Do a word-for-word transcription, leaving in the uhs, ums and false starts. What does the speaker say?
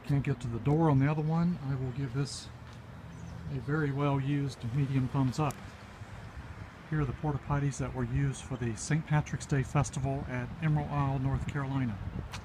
Can't get to the door on the other one. I will give this a very well used medium thumbs up. Here are the porta potties that were used for the Saint Patrick's Day Festival at Emerald Isle, North Carolina.